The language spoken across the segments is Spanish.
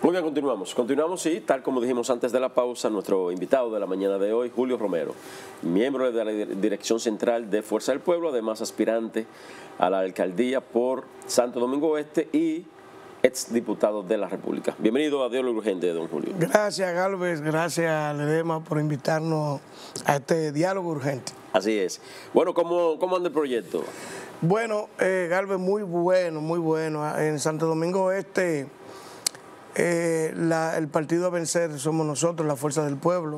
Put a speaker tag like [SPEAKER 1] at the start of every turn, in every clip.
[SPEAKER 1] Muy bien, continuamos y tal como dijimos antes de la pausa, nuestro invitado de la mañana de hoy, Julio Romero, miembro de la Dirección Central de Fuerza del Pueblo, además aspirante a la alcaldía por Santo Domingo Oeste y exdiputado de la República. Bienvenido a Diálogo Urgente, don Julio.
[SPEAKER 2] Gracias, Galvez, gracias, Ledema, por invitarnos a este Diálogo Urgente.
[SPEAKER 1] Así es. Bueno, ¿cómo anda el proyecto?
[SPEAKER 2] Bueno, Galvez, muy bueno. En Santo Domingo Oeste, el partido a vencer somos nosotros, la Fuerza del Pueblo.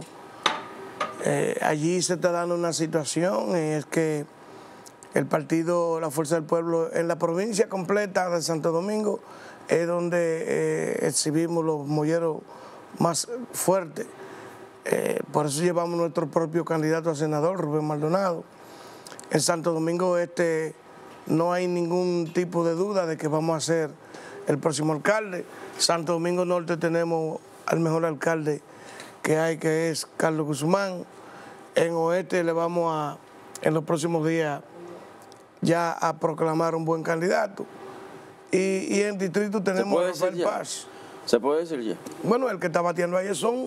[SPEAKER 2] Allí se está dando una situación, es que el partido, la Fuerza del Pueblo, en la provincia completa de Santo Domingo, es donde exhibimos los molleros más fuertes. Por eso llevamos nuestro propio candidato a senador, Rubén Maldonado. En Santo Domingo Oeste no hay ningún tipo de duda de que vamos a ser el próximo alcalde. Santo Domingo Norte tenemos al mejor alcalde que hay, que es Carlos Guzmán. En Oeste le vamos en los próximos días ya a proclamar un buen candidato. Y en Distrito tenemos a Rafael Paz.
[SPEAKER 1] ¿Se puede decir ya?
[SPEAKER 2] Bueno, el que está bateando ahí son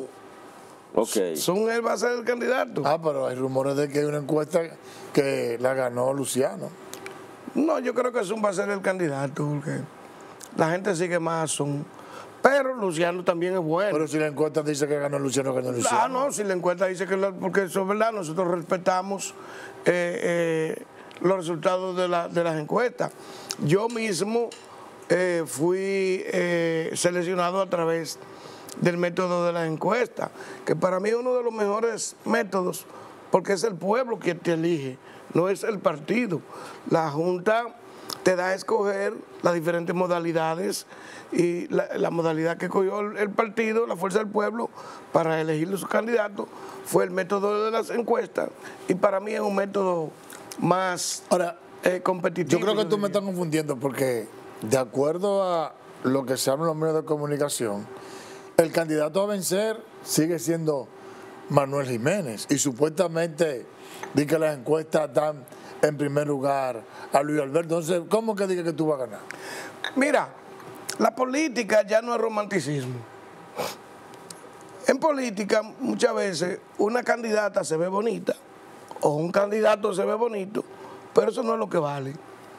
[SPEAKER 2] él va a ser el candidato.
[SPEAKER 3] Pero hay rumores de que hay una encuesta que la ganó Luciano.
[SPEAKER 2] No, yo creo que Sun va a ser el candidato, porque la gente sigue más a Sun. Pero Luciano también es bueno.
[SPEAKER 3] Pero si la encuesta dice que ganó Luciano, ganó Luciano.
[SPEAKER 2] No, si la encuesta dice que... porque eso es verdad, nosotros respetamos los resultados de las encuestas. Yo mismo fui seleccionado a través del método de las encuestas, que para mí es uno de los mejores métodos, porque es el pueblo quien te elige, no es el partido. La Junta te da a escoger las diferentes modalidades, y la modalidad que cogió el partido, la Fuerza del Pueblo, para elegir sus candidatos, fue el método de las encuestas, y para mí es un método más competitivo.
[SPEAKER 3] Yo creo que tú me estás confundiendo, porque de acuerdo a lo que se habla en los medios de comunicación, el candidato a vencer sigue siendo Manuel Jiménez, y supuestamente dice que las encuestas dan en primer lugar a Luis Alberto. Entonces, ¿cómo que diga que tú vas a ganar?
[SPEAKER 2] Mira, la política ya no es romanticismo. En política muchas veces una candidata se ve bonita o un candidato se ve bonito, pero eso no es lo que vale.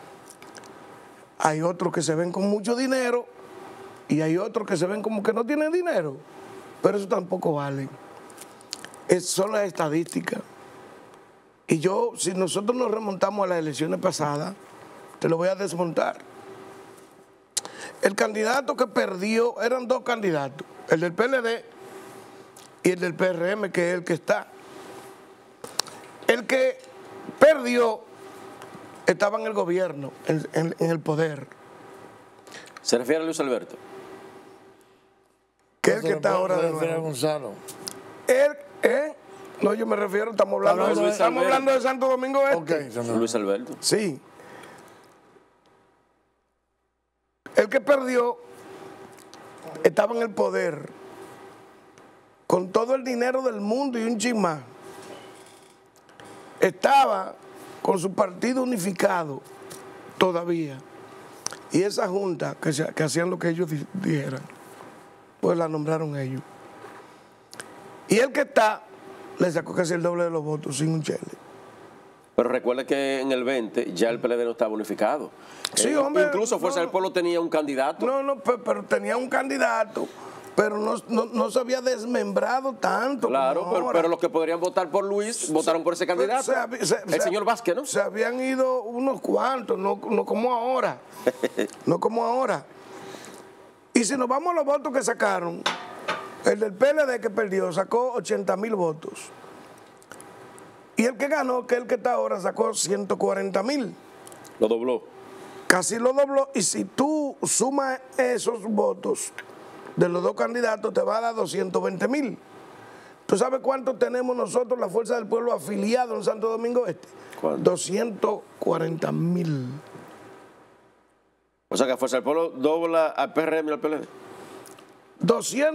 [SPEAKER 2] Hay otros que se ven con mucho dinero y hay otros que se ven como que no tienen dinero, pero eso tampoco vale. Son las estadísticas. Y si nosotros nos remontamos a las elecciones pasadas, te lo voy a desmontar. El candidato que perdió, eran dos candidatos, el del PLD y el del PRM, que es el que está. El que perdió estaba en el gobierno, en el poder.
[SPEAKER 1] ¿Se refiere a Luis Alberto?
[SPEAKER 2] Que es el que está ahora de nuevo.
[SPEAKER 3] ¿Se refiere a Gonzalo?
[SPEAKER 2] No, yo me refiero, estamos hablando de Santo Domingo Este.
[SPEAKER 1] Luis Alberto.
[SPEAKER 2] Sí. El que perdió estaba en el poder con todo el dinero del mundo y un chin más. Estaba con su partido unificado todavía. Y esa junta que hacían lo que ellos dijeran, pues la nombraron ellos. Y el que está le sacó casi el doble de los votos sin un chele.
[SPEAKER 1] Pero recuerda que en el 20 ya el PLD no estaba unificado.
[SPEAKER 2] Sí, hombre.
[SPEAKER 1] Incluso Fuerza del Pueblo tenía un candidato.
[SPEAKER 2] Pero tenía un candidato, pero no se había desmembrado tanto.
[SPEAKER 1] Claro, pero los que podrían votar por Luis votaron por ese candidato. El señor Vázquez, ¿no?
[SPEAKER 2] Se habían ido unos cuantos, no como ahora. No como ahora. Y si nos vamos a los votos que sacaron, el del PLD que perdió sacó 80,000 votos. Y el que ganó, que es el que está ahora, sacó 140,000.
[SPEAKER 1] Lo dobló.
[SPEAKER 2] Casi lo dobló. Y si tú sumas esos votos de los dos candidatos, te va a dar 220,000. ¿Tú sabes cuánto tenemos nosotros, la Fuerza del Pueblo, afiliados en Santo Domingo Este?
[SPEAKER 1] ¿Cuánto?
[SPEAKER 2] 240,000.
[SPEAKER 1] O sea que Fuerza del Pueblo dobla al PRM y al PLD.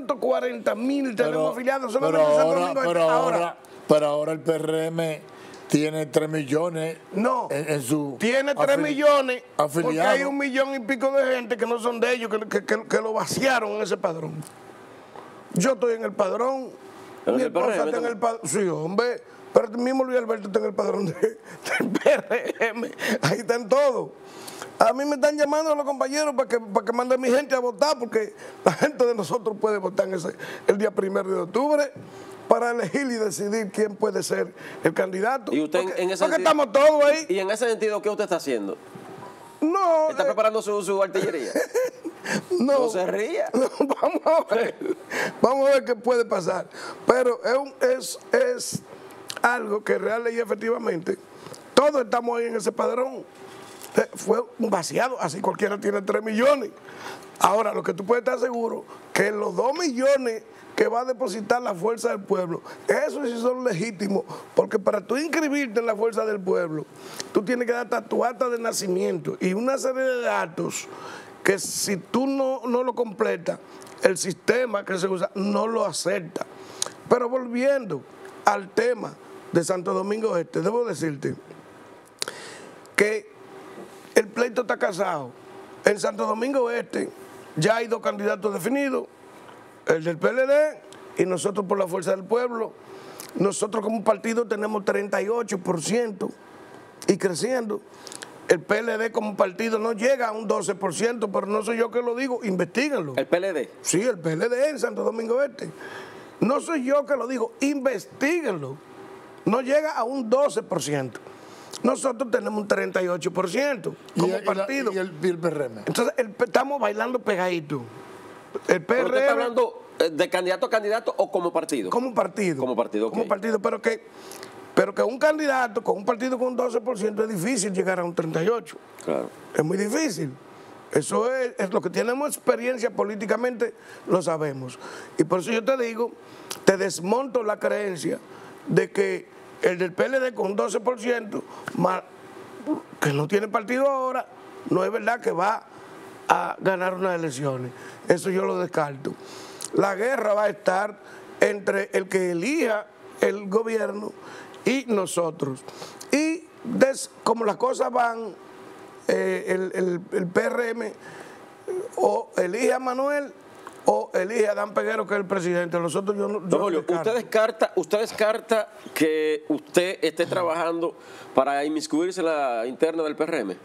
[SPEAKER 2] 240,000 tenemos afiliados solamente en Santo Domingo Este.
[SPEAKER 3] Pero ahora el PRM tiene 3 millones
[SPEAKER 2] No,
[SPEAKER 3] en su
[SPEAKER 2] tiene 3 millones
[SPEAKER 3] afiliado.
[SPEAKER 2] porque hay 1 millón y pico de gente que no son de ellos, que lo vaciaron en ese padrón. Yo estoy en el padrón, mi esposa está en el padrón. Sí, hombre, pero el mismo Luis Alberto está en el padrón del PRM. Ahí están todos. A mí me están llamando los compañeros para que mande a mi gente a votar, porque la gente de nosotros puede votar el día 1 de octubre para elegir y decidir quién puede ser el candidato.
[SPEAKER 1] ¿Y usted
[SPEAKER 2] porque,
[SPEAKER 1] en ese
[SPEAKER 2] porque
[SPEAKER 1] sentido,
[SPEAKER 2] estamos todos ahí.
[SPEAKER 1] ¿Y en ese sentido qué usted está haciendo?
[SPEAKER 2] No.
[SPEAKER 1] ¿Está preparando su artillería? No se ría.
[SPEAKER 2] No, vamos a ver qué puede pasar. Pero es algo que real y efectivamente todos estamos ahí en ese padrón. Fue un vaciado, así cualquiera tiene 3 millones. Ahora, lo que tú puedes estar seguro, que los 2 millones que va a depositar la Fuerza del Pueblo, esos sí son legítimos, porque para tú inscribirte en la Fuerza del Pueblo, tú tienes que dar tu acta de nacimiento y una serie de datos que si tú no lo completas, el sistema que se usa no lo acepta. Pero volviendo al tema de Santo Domingo Este, debo decirte que el pleito está casado. En Santo Domingo Este ya hay 2 candidatos definidos, el del PLD y nosotros por la Fuerza del Pueblo. Nosotros como partido tenemos 38% y creciendo. El PLD como partido no llega a un 12%, pero no soy yo que lo digo, investíganlo.
[SPEAKER 1] ¿El PLD?
[SPEAKER 2] Sí, el PLD en Santo Domingo Este. No soy yo que lo digo, investíguenlo. No llega a un 12%. Nosotros tenemos un 38% como partido.
[SPEAKER 3] ¿Y el PRM?
[SPEAKER 2] Entonces, estamos bailando pegadito. El PRM...
[SPEAKER 1] ¿Pero usted está hablando de candidato a candidato o como partido?
[SPEAKER 2] Como partido.
[SPEAKER 1] Como partido,
[SPEAKER 2] Como
[SPEAKER 1] ok.
[SPEAKER 2] partido, pero que un candidato con un partido con un 12% es difícil llegar a un 38%.
[SPEAKER 1] Claro.
[SPEAKER 2] Es muy difícil. Eso es lo que tenemos experiencia políticamente, lo sabemos. Y por eso yo te digo, te desmonto la creencia de que el del PLD con un 12%, que no tiene partido ahora, no es verdad que va a ganar unas elecciones. Eso yo lo descarto. La guerra va a estar entre el que elija el gobierno y nosotros. Y como las cosas van, el PRM o elige a Manuel o elige a Dan Peguero, que es el presidente. Nosotros yo
[SPEAKER 1] Don Julio, ¿usted descarta que usted esté trabajando para inmiscuirse en la interna del PRM?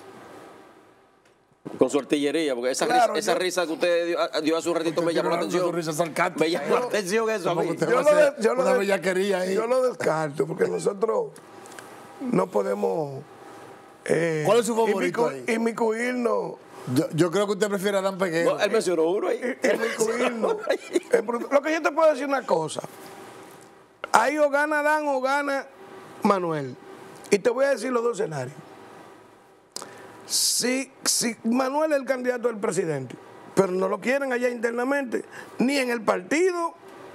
[SPEAKER 1] Con su artillería, porque esa risa que usted dio hace un ratito me llamó la atención. Me llamó la atención eso a mí.
[SPEAKER 3] Una bellaquería ahí.
[SPEAKER 2] Yo lo descarto, porque nosotros no podemos
[SPEAKER 3] ¿Cuál es su favorito ahí?
[SPEAKER 2] inmiscuirnos.
[SPEAKER 3] Yo creo que usted prefiere a Dan Peguero.
[SPEAKER 1] No, él mencionó uno ahí.
[SPEAKER 2] Inmiscuirnos. Lo que yo te puedo decir una cosa. Ahí o gana Dan o gana Manuel. Y te voy a decir los 2 escenarios. Si Manuel es el candidato del presidente, pero no lo quieren allá internamente, ni en el partido,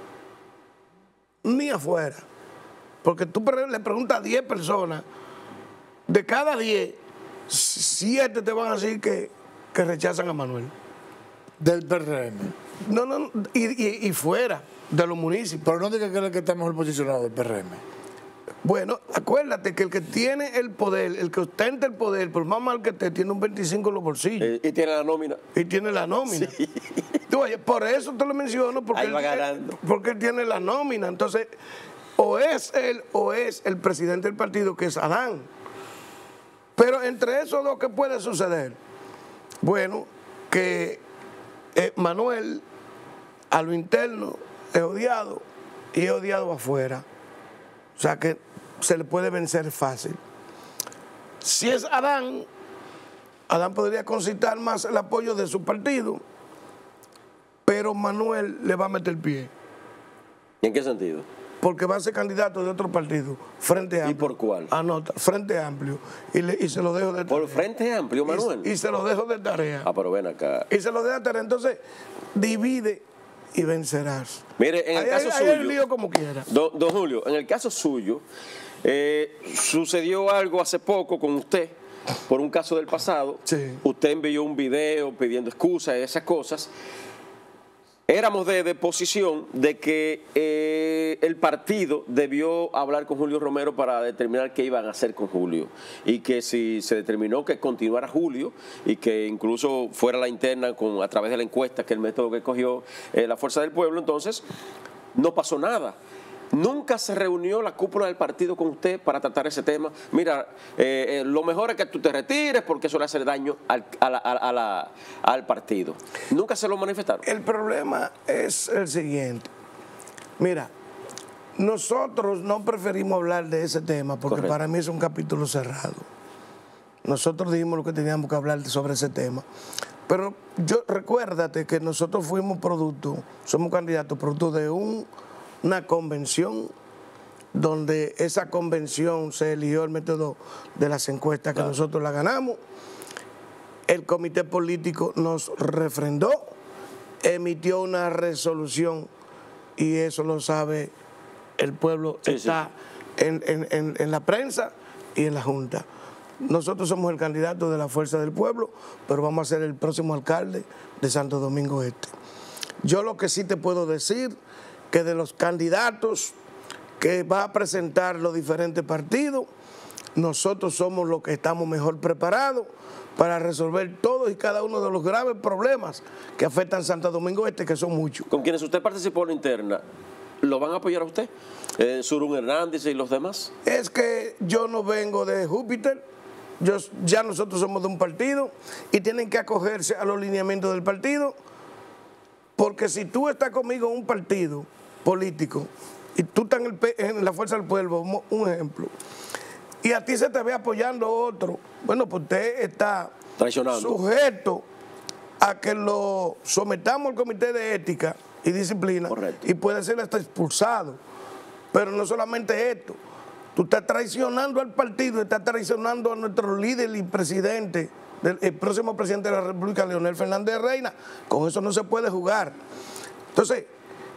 [SPEAKER 2] ni afuera. Porque tú le preguntas a 10 personas, de cada 10, 7 te van a decir que rechazan a Manuel.
[SPEAKER 3] Del PRM.
[SPEAKER 2] No, y fuera de los municipios.
[SPEAKER 3] Pero no diga que es el que está mejor posicionado del PRM.
[SPEAKER 2] Bueno, acuérdate que el que tiene el poder, el que ostenta el poder, por más mal que esté, tiene un 25 en los bolsillos.
[SPEAKER 1] Y tiene la nómina.
[SPEAKER 2] Y tiene la nómina.
[SPEAKER 1] Sí.
[SPEAKER 2] Tú, oye, por eso te lo menciono, porque porque él tiene la nómina. Entonces, o es él o es el presidente del partido, que es Adán. Pero entre esos 2, ¿qué puede suceder? Bueno, que Manuel a lo interno es odiado y es odiado afuera. O sea que se le puede vencer fácil. Si es Adán podría concitar más el apoyo de su partido, pero Manuel le va a meter pie.
[SPEAKER 1] ¿En qué sentido?
[SPEAKER 2] Porque va a ser candidato de otro partido, Frente Amplio.
[SPEAKER 1] ¿Y por cuál?
[SPEAKER 2] Anota, Frente Amplio. Y se lo dejo de tarea.
[SPEAKER 1] ¿Por Frente Amplio, Manuel?
[SPEAKER 2] Y se lo dejo de tarea.
[SPEAKER 1] Ah, pero ven acá.
[SPEAKER 2] Y se lo dejo de tarea. Entonces, divide y vencerás.
[SPEAKER 1] Mire, en el caso
[SPEAKER 2] hay
[SPEAKER 1] suyo...
[SPEAKER 2] el lío como quiera.
[SPEAKER 1] Don Julio, en el caso suyo, sucedió algo hace poco con usted, por un caso del pasado.
[SPEAKER 2] Sí.
[SPEAKER 1] Usted envió un video pidiendo excusas y esas cosas. éramos de posición de que el partido debió hablar con Julio Romero para determinar qué iban a hacer con Julio, y que si se determinó que continuara Julio y que incluso fuera la interna a través de la encuesta, que es el método que cogió la Fuerza del Pueblo, entonces no pasó nada. Nunca se reunió la cúpula del partido con usted para tratar ese tema. Mira, lo mejor es que tú te retires porque eso le hace daño al partido. Nunca se lo manifestaron.
[SPEAKER 2] El problema es el siguiente. Mira, nosotros no preferimos hablar de ese tema porque
[SPEAKER 1] Correcto.
[SPEAKER 2] para mí es un capítulo cerrado. Nosotros dijimos lo que teníamos que hablar sobre ese tema. Pero recuérdate que nosotros fuimos somos candidatos producto de una convención donde esa convención se eligió el método de las encuestas que nosotros la ganamos. El comité político nos refrendó, emitió una resolución y eso lo sabe el pueblo, está en la prensa y en la Junta. Nosotros somos el candidato de la Fuerza del Pueblo, pero vamos a ser el próximo alcalde de Santo Domingo Este. Yo lo que sí te puedo decir, que de los candidatos que va a presentar los diferentes partidos, nosotros somos los que estamos mejor preparados para resolver todos y cada uno de los graves problemas que afectan a Santo Domingo Este, que son muchos.
[SPEAKER 1] ¿Con quienes usted participó en la interna, lo van a apoyar a usted? Surún Hernández y los demás.
[SPEAKER 2] Es que yo no vengo de Júpiter, ya nosotros somos de un partido y tienen que acogerse a los lineamientos del partido, porque si tú estás conmigo en un partido político y tú estás en la Fuerza del Pueblo, un ejemplo, y a ti se te ve apoyando otro, bueno, pues usted está sujeto a que lo sometamos al comité de ética y disciplina. Correcto. Y puede ser hasta expulsado. Pero no solamente esto, tú estás traicionando al partido, estás traicionando a nuestro líder y presidente, el próximo presidente de la República, Leonel Fernández Reina. Con eso no se puede jugar. Entonces,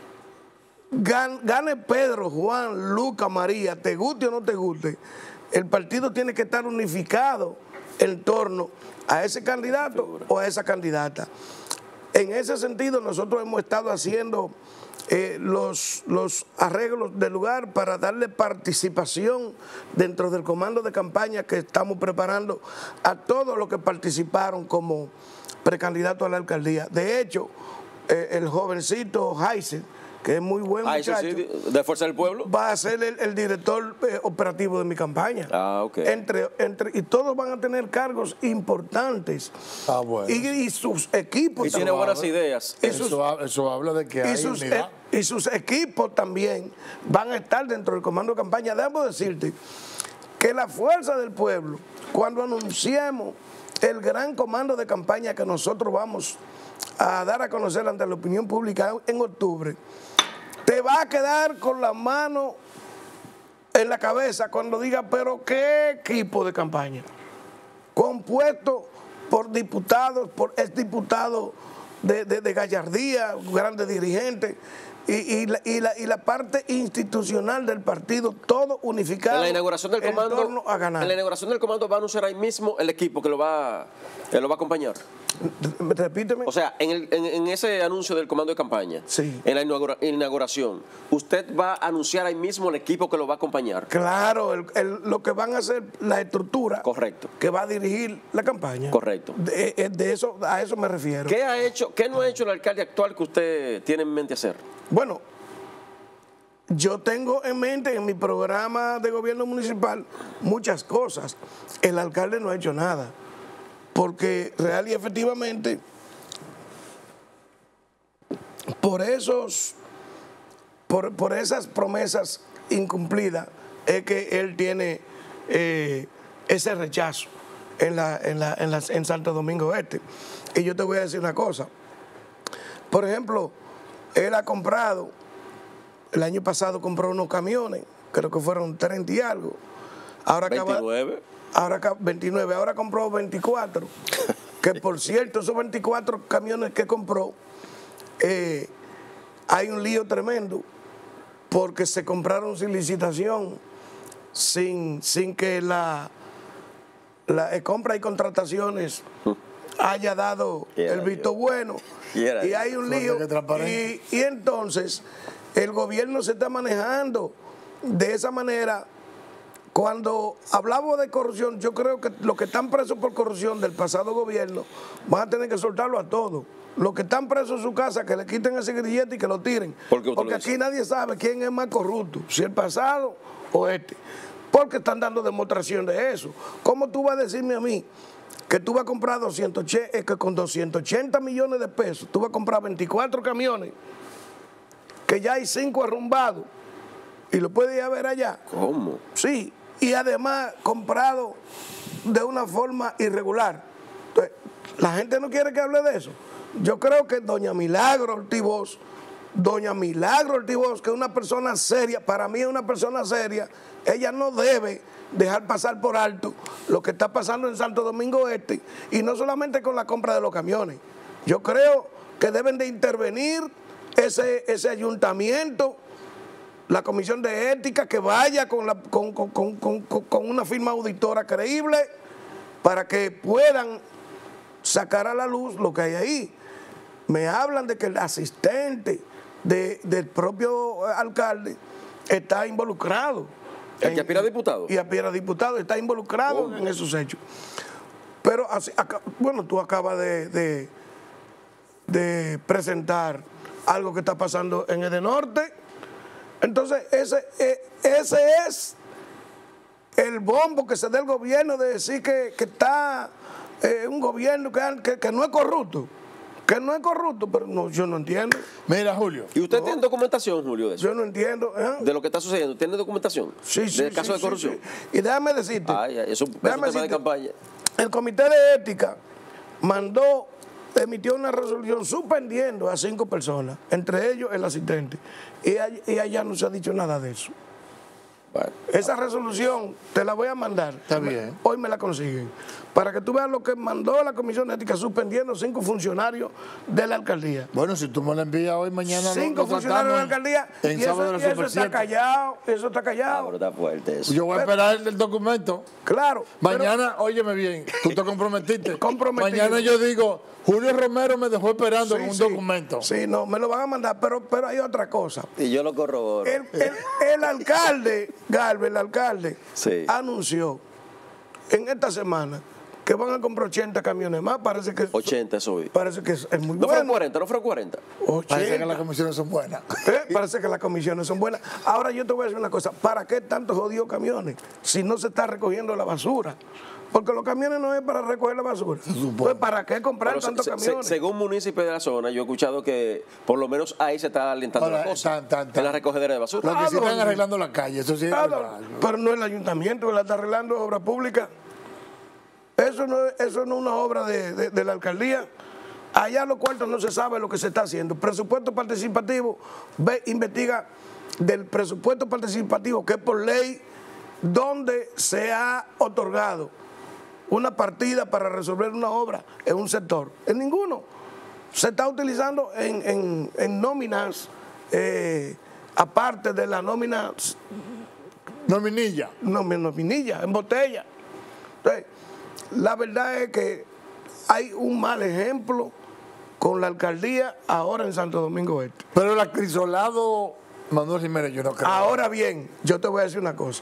[SPEAKER 2] gane Pedro, Juan, Lucas, María, te guste o no te guste, el partido tiene que estar unificado en torno a ese candidato o a esa candidata. En ese sentido, nosotros hemos estado haciendo los arreglos del lugar para darle participación dentro del comando de campaña que estamos preparando a todos los que participaron como precandidato a la alcaldía. De hecho, el jovencito Jaisen, que es muy buen muchacho,
[SPEAKER 1] sí, de Fuerza del Pueblo,
[SPEAKER 2] va a ser el director operativo de mi campaña.
[SPEAKER 1] Ok.
[SPEAKER 2] Y todos van a tener cargos importantes.
[SPEAKER 3] Bueno.
[SPEAKER 2] Y sus equipos.
[SPEAKER 1] Y tiene buenas ideas.
[SPEAKER 3] Eso habla de que hay unidad.
[SPEAKER 2] Y sus equipos también van a estar dentro del comando de campaña. Debo decirte que la Fuerza del Pueblo, cuando anunciemos el gran comando de campaña que nosotros vamos a dar a conocer ante la opinión pública en octubre, te va a quedar con la mano en la cabeza cuando diga, pero ¿qué equipo de campaña? Compuesto por diputados, por exdiputados de gallardía, grandes dirigentes, y la parte institucional del partido, todo unificado.
[SPEAKER 1] En la inauguración del comando,
[SPEAKER 2] en torno a ganar.
[SPEAKER 1] En la inauguración del comando va a anunciar ahí mismo el equipo que lo va a acompañar.
[SPEAKER 2] Repíteme.
[SPEAKER 1] O sea, en ese anuncio del comando de campaña,
[SPEAKER 2] sí,
[SPEAKER 1] en la inauguración, ¿usted va a anunciar ahí mismo el equipo que lo va a acompañar?
[SPEAKER 2] Claro, lo que van a hacer, la estructura.
[SPEAKER 1] Correcto.
[SPEAKER 2] Que va a dirigir la campaña.
[SPEAKER 1] Correcto.
[SPEAKER 2] A eso me refiero.
[SPEAKER 1] ¿Qué no ha hecho el alcalde actual que usted tiene en mente hacer?
[SPEAKER 2] Bueno, yo tengo en mente en mi programa de gobierno municipal muchas cosas. El alcalde no ha hecho nada. Porque real y efectivamente, por esas promesas incumplidas, es que él tiene ese rechazo en Santo Domingo Este. Y yo te voy a decir una cosa. Por ejemplo, él ha comprado, el año pasado compró unos camiones, creo que fueron 30 y algo. Ahora
[SPEAKER 1] 29.
[SPEAKER 2] 29, ahora compró 24, que por cierto, esos 24 camiones que compró, hay un lío tremendo, porque se compraron sin licitación, sin que la compra y contrataciones haya dado el visto bueno y hay un lío. Y entonces el gobierno se está manejando de esa manera. Cuando hablamos de corrupción, yo creo que los que están presos por corrupción del pasado gobierno van a tener que soltarlo a todos. Los que están presos en su casa, que le quiten ese grillete y que lo tiren. Porque aquí nadie sabe quién es más corrupto, si el pasado o este. Porque están dando demostración de eso. ¿Cómo tú vas a decirme a mí que tú vas a comprar que con 280 millones de pesos, tú vas a comprar 24 camiones, que ya hay 5 arrumbados, y lo puedes ir a ver allá?
[SPEAKER 1] ¿Cómo?
[SPEAKER 2] Sí, y además comprado de una forma irregular. Entonces, la gente no quiere que hable de eso. Yo creo que doña Milagro Ortiz Bosch, que es una persona seria, para mí es una persona seria, ella no debe dejar pasar por alto lo que está pasando en Santo Domingo Este, y no solamente con la compra de los camiones. Yo creo que deben de intervenir ese ayuntamiento, la comisión de ética, que vaya con una firma auditora creíble para que puedan sacar a la luz lo que hay ahí. Me hablan de que el asistente del propio alcalde está involucrado.
[SPEAKER 1] ¿El que aspira a diputado?
[SPEAKER 2] Y aspira a diputado, está involucrado en esos hechos. Pero, bueno, tú acabas de presentar algo que está pasando en Edenorte. Entonces, ese es el bombo que se da el gobierno de decir que está un gobierno que no es corrupto. Que no es corrupto, pero no, yo no entiendo.
[SPEAKER 3] Mira, Julio.
[SPEAKER 1] ¿Y usted tiene documentación, Julio, de eso?
[SPEAKER 2] Yo no entiendo.
[SPEAKER 1] De lo que está sucediendo. ¿Tiene documentación?
[SPEAKER 2] Sí.
[SPEAKER 1] ¿Del caso de corrupción?
[SPEAKER 2] Sí. Y déjame decirte.
[SPEAKER 1] Es un tema de campaña.
[SPEAKER 2] El Comité de Ética emitió una resolución suspendiendo a 5 personas, entre ellos el asistente. Y allá no se ha dicho nada de eso.
[SPEAKER 1] Bueno.
[SPEAKER 2] Esa resolución te la voy a mandar.
[SPEAKER 3] Está bien.
[SPEAKER 2] Hoy me la consiguen. Para que tú veas lo que mandó la Comisión de Ética suspendiendo 5 funcionarios de la alcaldía.
[SPEAKER 3] Bueno, si tú me la envías hoy, mañana
[SPEAKER 2] 5 funcionarios de la alcaldía.
[SPEAKER 3] En sábado de la
[SPEAKER 2] eso está callado. Eso está callado.
[SPEAKER 1] Pero está fuerte eso.
[SPEAKER 3] Yo voy a esperar el documento.
[SPEAKER 2] Claro.
[SPEAKER 3] Mañana, óyeme bien, tú te comprometiste.
[SPEAKER 2] Comprometido.
[SPEAKER 3] Mañana yo digo, Julio Romero me dejó esperando con un documento.
[SPEAKER 2] Sí, no, me lo van a mandar, pero hay otra cosa.
[SPEAKER 1] Y yo lo corroboro.
[SPEAKER 2] El alcalde, Galvez, el alcalde, anunció en esta semana que van a comprar 80 camiones más. Parece que
[SPEAKER 1] 80, eso vi.
[SPEAKER 2] Parece que es muy
[SPEAKER 1] no
[SPEAKER 2] bueno.
[SPEAKER 1] No fueron 40.
[SPEAKER 2] 80.
[SPEAKER 3] Parece que las comisiones son buenas.
[SPEAKER 2] Parece que las comisiones son buenas. Ahora yo te voy a decir una cosa. ¿Para qué tantos jodidos camiones si no se está recogiendo la basura? Porque los camiones no es para recoger la basura. Pues ¿para qué comprar tantos camiones?
[SPEAKER 1] Según municipios de la zona, yo he escuchado que por lo menos ahí se está alentando la cosa. En la recogedera de basura.
[SPEAKER 3] Lo que sí están arreglando la calle, eso sí es verdad.
[SPEAKER 2] Pero no el ayuntamiento que la está arreglando, obra pública. Eso no es una obra de la alcaldía. Allá los cuartos no se sabe lo que se está haciendo. Presupuesto participativo, investiga del presupuesto participativo, que es por ley, donde se ha otorgado una partida para resolver una obra en un sector. En ninguno. Se está utilizando en nóminas, aparte de la nómina...
[SPEAKER 3] Nominilla.
[SPEAKER 2] Nominilla, en botella. Entonces, la verdad es que hay un mal ejemplo con la alcaldía ahora en Santo Domingo Este.
[SPEAKER 3] Pero el acrisolado Manuel Jiménez, yo no creo.
[SPEAKER 2] Ahora bien, yo te voy a decir una cosa.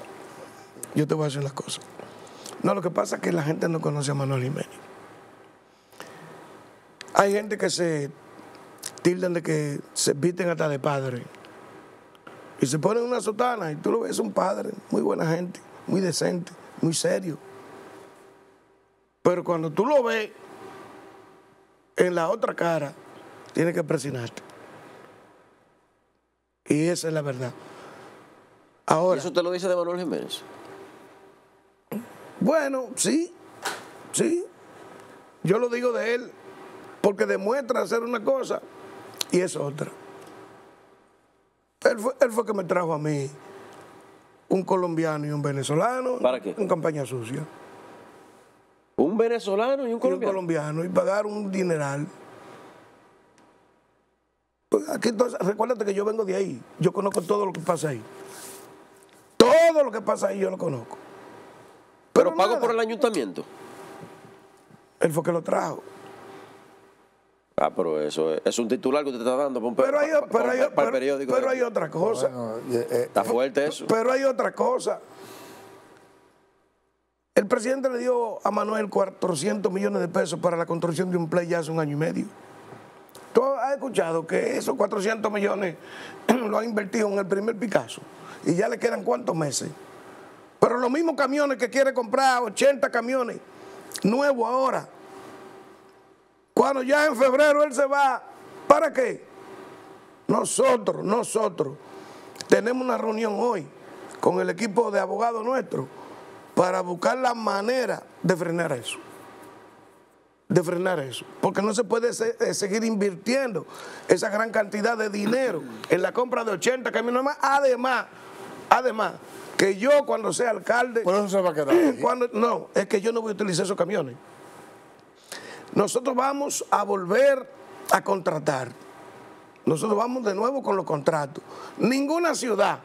[SPEAKER 2] No, lo que pasa es que la gente no conoce a Manuel Jiménez. Hay gente que se tildan de que se visten hasta de padre. Y se ponen una sotana y tú lo ves, un padre, muy buena gente, muy decente, muy serio. Pero cuando tú lo ves en la otra cara, tienes que presionarte. Y esa es la verdad. Ahora,
[SPEAKER 1] ¿Y eso te lo dice de Manuel Jiménez?
[SPEAKER 2] Bueno, sí. Yo lo digo de él porque demuestra hacer una cosa y es otra. Él fue que me trajo a mí un colombiano y un venezolano.
[SPEAKER 1] ¿Para qué?
[SPEAKER 2] En campaña sucia.
[SPEAKER 1] Un venezolano y un colombiano.
[SPEAKER 2] Y pagar un dineral. Pues aquí, entonces, recuérdate que yo vengo de ahí. Yo conozco todo lo que pasa ahí. Todo lo que pasa ahí yo lo conozco.
[SPEAKER 1] Pero pago por el ayuntamiento.
[SPEAKER 2] Él fue que lo trajo.
[SPEAKER 1] Ah, pero eso es un titular que usted está dando para el periódico.
[SPEAKER 2] Pero hay otra cosa.
[SPEAKER 3] Bueno,
[SPEAKER 1] está fuerte eso.
[SPEAKER 2] Pero hay otra cosa. El presidente le dio a Manuel 400 millones de pesos para la construcción de un play ya hace 1 año y medio. ¿Tú has escuchado que esos 400 millones lo han invertido en el primer Picasso? Y ya le quedan ¿cuántos meses? Pero los mismos camiones que quiere comprar, 80 camiones nuevos ahora, cuando ya en febrero él se va, ¿para qué? Nosotros tenemos una reunión hoy con el equipo de abogados nuestro para buscar la manera de frenar eso. Porque no se puede seguir invirtiendo esa gran cantidad de dinero en la compra de 80 camiones más. Además, que yo cuando sea alcalde...
[SPEAKER 3] Por eso se va a quedar ahí.
[SPEAKER 2] No, es que yo no voy a utilizar esos camiones. Nosotros vamos a volver a contratar. Nosotros vamos de nuevo con los contratos. Ninguna ciudad,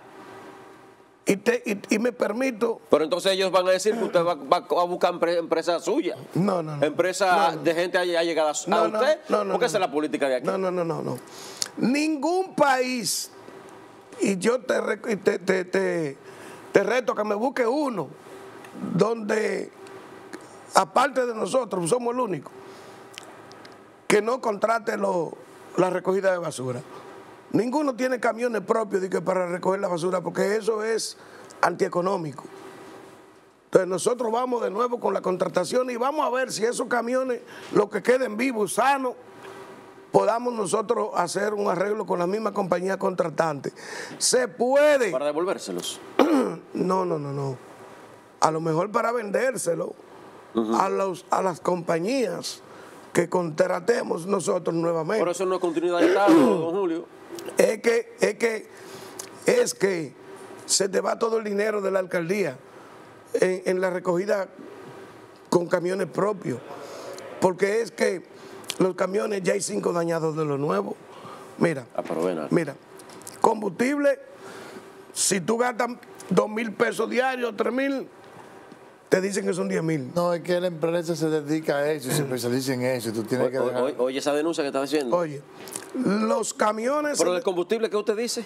[SPEAKER 2] y me permito...
[SPEAKER 1] Pero entonces ellos van a decir que usted va a buscar empresa suya.
[SPEAKER 2] No.
[SPEAKER 1] Empresa de gente allegada a usted. Porque esa es la política de aquí.
[SPEAKER 2] No. Ningún país, y yo te reto a que me busque uno, donde, aparte de nosotros, somos el único, que no contrate la recogida de basura. Ninguno tiene camiones propios para recoger la basura, porque eso es antieconómico. Entonces nosotros vamos de nuevo con la contratación y vamos a ver si esos camiones, los que queden vivos, sanos, podamos nosotros hacer un arreglo con la misma compañía contratante. Se puede.
[SPEAKER 1] ¿Para devolvérselos?
[SPEAKER 2] No. A lo mejor para vendérselo a las compañías que contratemos nosotros nuevamente.
[SPEAKER 1] Por eso no es continuidad de Estado, don Julio.
[SPEAKER 2] Es que se te va todo el dinero de la alcaldía en la recogida con camiones propios. Porque es que los camiones, ya hay 5 dañados de los nuevos. Mira, combustible, si tú gastas 2,000 pesos diarios, 3,000, te dicen que son 10,000.
[SPEAKER 3] No, es que la empresa se dedica a eso, se especializa en eso. Tú tienes que dejar...
[SPEAKER 1] Oye, esa denuncia que está diciendo.
[SPEAKER 2] Oye, los camiones...
[SPEAKER 1] ¿Pero el combustible qué usted dice?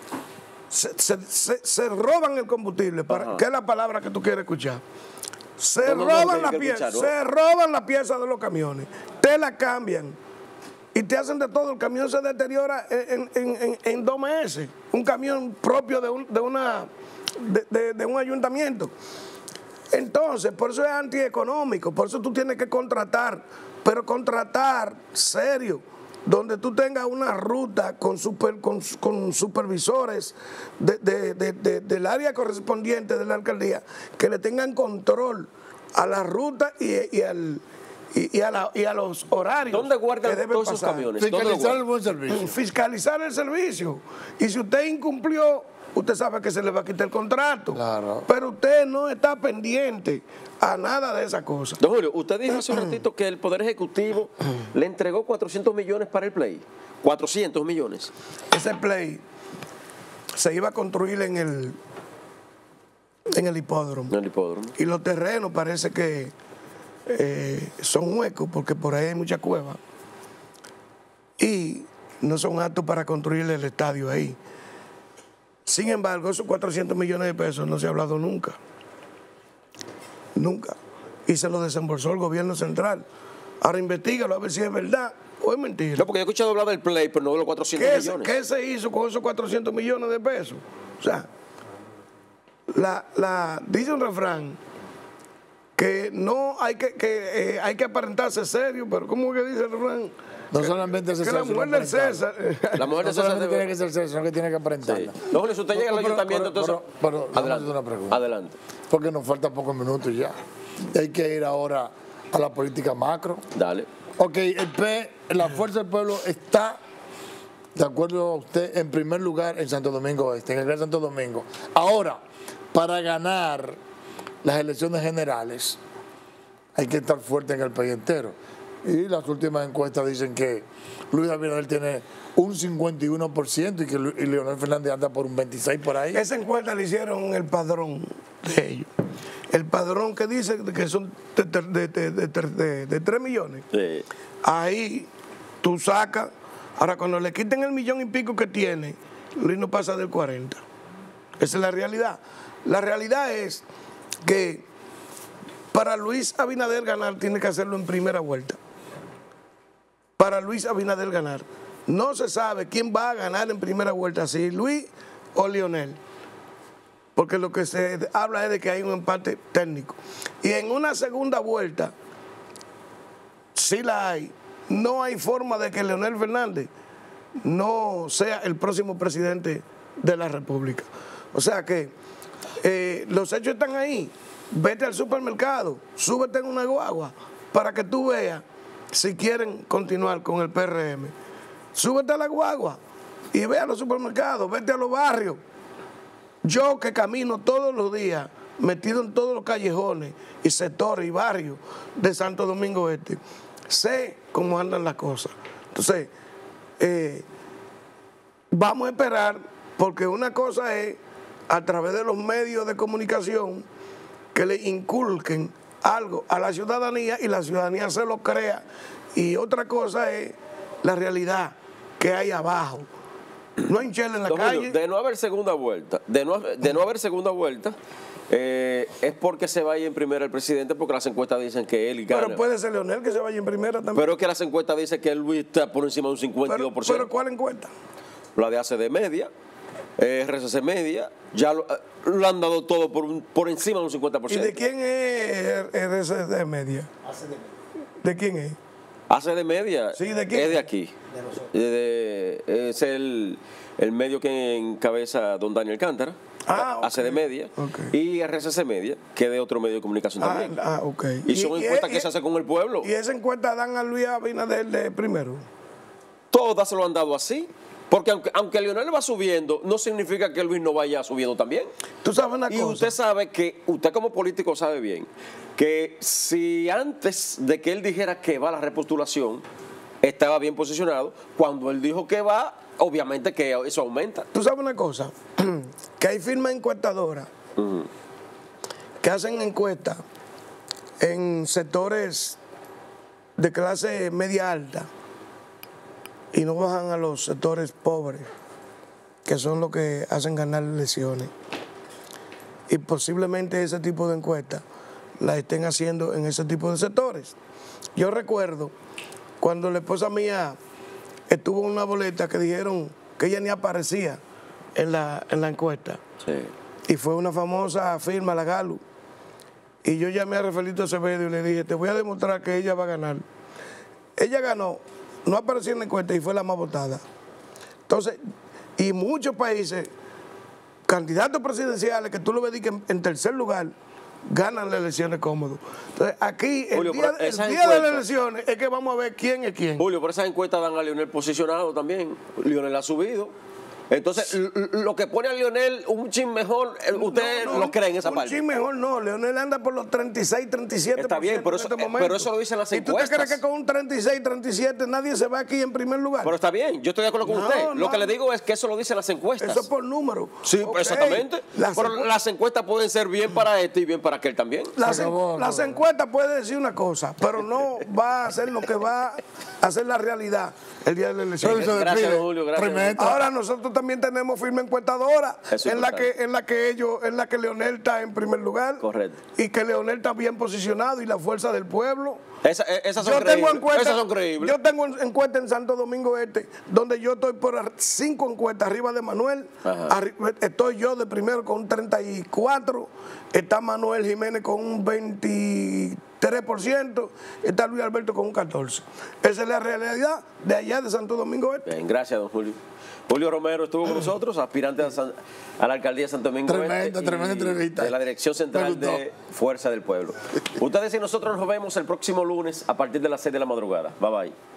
[SPEAKER 2] Se roban el combustible, ¿qué es la palabra que tú quieres escuchar? Se roban la pieza de los camiones, te la cambian y te hacen de todo. El camión se deteriora en 2 meses. Un camión propio de un ayuntamiento. Entonces, por eso es antieconómico, por eso tú tienes que contratar, pero contratar serio, donde tú tengas una ruta con supervisores del área correspondiente de la alcaldía, que le tengan control a la ruta y a los horarios.
[SPEAKER 1] ¿Dónde guardan todos esos camiones?
[SPEAKER 3] Fiscalizar el buen servicio.
[SPEAKER 2] Fiscalizar el servicio. Y si usted incumplió, usted sabe que se le va a quitar el contrato.
[SPEAKER 3] Claro.
[SPEAKER 2] Pero usted no está pendiente a nada de esas cosas.
[SPEAKER 1] Don Julio, usted dijo hace un ratito que el Poder Ejecutivo le entregó 400 millones para el Play. 400 millones.
[SPEAKER 2] Ese Play se iba a construir en el hipódromo.
[SPEAKER 1] En el hipódromo.
[SPEAKER 2] Y los terrenos parece que son huecos, porque por ahí hay mucha cueva. Y no son aptos para construir el estadio ahí. Sin embargo, esos 400 millones de pesos no se ha hablado nunca. Nunca. Y se lo desembolsó el gobierno central. Ahora investígalo a ver si es verdad o es mentira.
[SPEAKER 1] No, porque yo he escuchado hablar del Play, pero no de los 400 millones.
[SPEAKER 2] ¿Qué se hizo con esos 400 millones de pesos? O sea, dice un refrán que no hay hay que aparentarse serio, pero ¿cómo que dice el refrán?
[SPEAKER 3] No solamente es
[SPEAKER 2] que la mujer del César.
[SPEAKER 1] La mujer del César
[SPEAKER 3] tiene que ser César, sino que tiene que aparentarla.
[SPEAKER 1] Sí. No, si usted llega al ayuntamiento, entonces...
[SPEAKER 3] Pero
[SPEAKER 1] adelante,
[SPEAKER 3] una pregunta.
[SPEAKER 1] Adelante.
[SPEAKER 3] Porque nos faltan pocos minutos ya. Y hay que ir ahora a la política macro.
[SPEAKER 1] Dale.
[SPEAKER 3] Ok, la Fuerza del Pueblo está, de acuerdo a usted, en primer lugar en Santo Domingo Este, en el Gran Santo Domingo. Ahora, para ganar las elecciones generales, hay que estar fuerte en el país entero. Y las últimas encuestas dicen que Luis Abinader tiene un 51% y que Leonel Fernández anda por un 26% por ahí.
[SPEAKER 2] Esa encuesta le hicieron el padrón de ellos. El padrón que dice que son de 3 millones.
[SPEAKER 1] Sí.
[SPEAKER 2] Ahí tú sacas. Ahora, cuando le quiten el 1,000,000 y pico que tiene, Luis no pasa del 40. Esa es la realidad. La realidad es que para Luis Abinader ganar, tiene que hacerlo en primera vuelta. Para Luis Abinader ganar. No se sabe quién va a ganar en primera vuelta, si Luis o Leonel. Porque lo que se habla es de que hay un empate técnico. Y en una segunda vuelta, sí la hay. No hay forma de que Leonel Fernández no sea el próximo presidente de la República. O sea que los hechos están ahí. Vete al supermercado, súbete en una guagua para que tú veas si quieren continuar con el PRM. Súbete a la guagua y ve a los supermercados, vete a los barrios. Yo que camino todos los días, metido en todos los callejones y sectores y barrios de Santo Domingo Este, sé cómo andan las cosas. Entonces, vamos a esperar, porque una cosa es a través de los medios de comunicación que le inculquen algo a la ciudadanía y la ciudadanía se lo crea, y otra cosa es la realidad que hay abajo. No hay chela en la calle.
[SPEAKER 1] De no haber segunda vuelta, de no haber segunda vuelta, es porque se vaya en primera el presidente, porque las encuestas dicen que él gana.
[SPEAKER 2] Pero puede ser Leonel que se vaya en primera también.
[SPEAKER 1] Pero es que las encuestas dicen que Luis está por encima de un 52%.
[SPEAKER 2] Pero ¿cuál encuesta?
[SPEAKER 1] La de ACD Media, RCC Media, ya lo han dado todo por encima de un 50%.
[SPEAKER 2] ¿Y de quién es RCC Media? ¿De quién es?
[SPEAKER 1] ACD Media,
[SPEAKER 2] Sí, ¿de quién?
[SPEAKER 1] Es de aquí. Es el medio que encabeza don Daniel Cántara. ACD Media, y RCC Media, que es de otro medio de comunicación también.
[SPEAKER 2] Okay.
[SPEAKER 1] Y son encuestas que se hacen con el pueblo.
[SPEAKER 2] ¿Y esa encuesta dan a Luis Abinader de primero?
[SPEAKER 1] Todas se lo han dado así. Porque aunque Leonel va subiendo, no significa que Luis no vaya subiendo también.
[SPEAKER 2] Tú sabes una cosa.
[SPEAKER 1] Y usted sabe que, usted como político sabe bien, que si antes de que él dijera que va a la repostulación, estaba bien posicionado, cuando él dijo que va, obviamente que eso aumenta.
[SPEAKER 2] Tú sabes una cosa, que hay firmas encuestadoras que hacen encuestas en sectores de clase media alta y no bajan a los sectores pobres, que son los que hacen ganar elecciones. Y posiblemente ese tipo de encuestas las estén haciendo en ese tipo de sectores. Yo recuerdo cuando la esposa mía estuvo en una boleta que dijeron que ella ni aparecía en la encuesta.
[SPEAKER 1] Sí.
[SPEAKER 2] Y fue una famosa firma, la Galo. Y yo llamé a Rafaelito Acevedo y le dije, te voy a demostrar que ella va a ganar. Ella ganó, no apareció en la encuesta y fue la más votada. Entonces, y muchos países, candidatos presidenciales que tú lo ves que en tercer lugar, ganan las elecciones cómodos. Entonces, aquí,
[SPEAKER 1] Julio,
[SPEAKER 2] el día de las elecciones, es que vamos a ver quién es quién.
[SPEAKER 1] Julio, por esas encuestas dan a Leonel posicionado también. Leonel ha subido. Entonces, lo que pone a Leonel un chin mejor, usted lo cree en esa parte.
[SPEAKER 2] Un chin mejor no, Leonel anda por los 36, 37%.
[SPEAKER 1] Está bien, pero eso lo dicen las encuestas.
[SPEAKER 2] ¿Y tú te crees que con un 36, 37 nadie se va aquí en primer lugar?
[SPEAKER 1] Pero está bien, yo estoy de acuerdo con usted. Lo que le digo es que eso lo dicen las encuestas.
[SPEAKER 2] Eso es por número.
[SPEAKER 1] Sí, exactamente. Pero las encuestas pueden ser bien para este y bien para aquel también.
[SPEAKER 2] Las encuestas pueden decir una cosa, pero no va a ser lo que va a hacer la realidad el día de la elección.
[SPEAKER 1] Gracias, Julio. Gracias.
[SPEAKER 2] Ahora nosotros también tenemos firma encuestadora en la que Leonel está en primer lugar.
[SPEAKER 1] Correcto.
[SPEAKER 2] Y que Leonel está bien posicionado y la fuerza del pueblo.
[SPEAKER 1] Esas son creíbles.
[SPEAKER 2] Yo tengo encuestas en Santo Domingo Este, donde yo estoy por 5 encuestas arriba de Manuel. Estoy yo de primero con un 34%, está Manuel Jiménez con un 23%, está Luis Alberto con un 14%. Esa es la realidad de allá de Santo Domingo Este.
[SPEAKER 1] Bien, gracias, don Julio. Julio Romero estuvo con nosotros, aspirante a la alcaldía de Santo Domingo Este,
[SPEAKER 3] tremenda entrevista.
[SPEAKER 1] De la Dirección Central de Fuerza del Pueblo. Ustedes y nosotros nos vemos el próximo lunes a partir de las 6 de la madrugada. Bye bye.